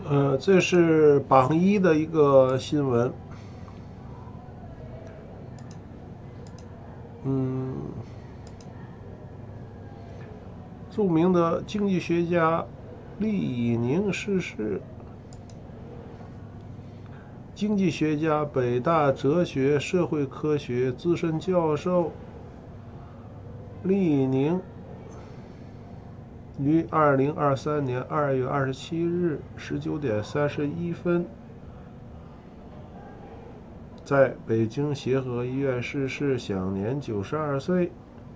这是榜一的一个新闻。著名的经济学家厉以宁逝世。经济学家、北大哲学社会科学资深教授厉以宁于2023年2月27日19点31分在北京协和医院逝世，享年92岁。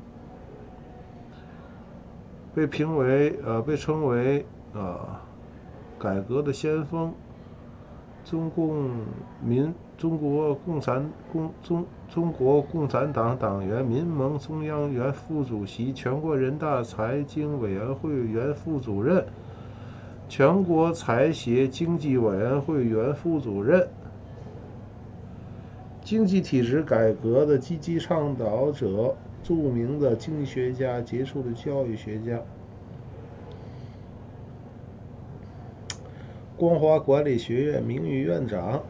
被称为改革的先锋，中国共产党党员、民盟中央原副主席、全国人大财经委员会原副主任、全国财协经济委员会原副主任，经济体制改革的积极倡导者，著名的经济学家，杰出的教育学家，光华管理学院名誉院长。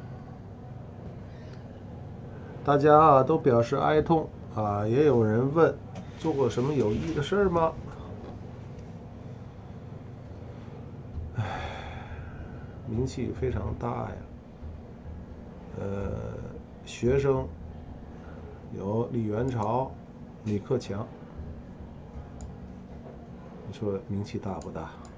大家都表示哀痛也有人问，做过什么有益的事吗？名气非常大呀。学生有李元朝、李克强，你说名气大不大？